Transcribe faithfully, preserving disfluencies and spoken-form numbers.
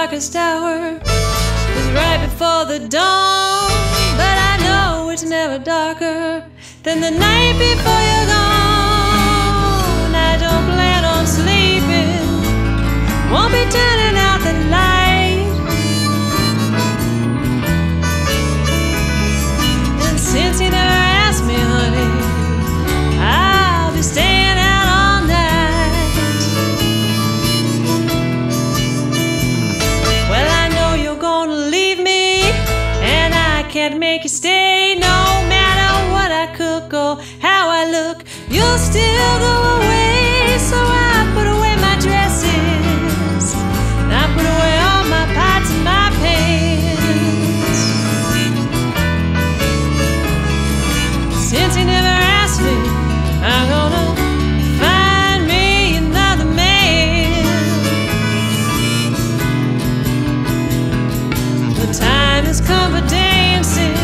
darkest hour is right before the dawn, but I know it's never darker than the night before you're gone. I don't plan on sleeping, won't be turning out the light, and since you never asked me, honey, I'll be staying out all night. Well, I know you're gonna leave me, and I can't make you stay. No matter what I cook or how I look, you'll still go away. So I put away my dresses, and I put away all my pots and my pans. Since you never asked me, I'm gonna find me another man. The time has come for dancing,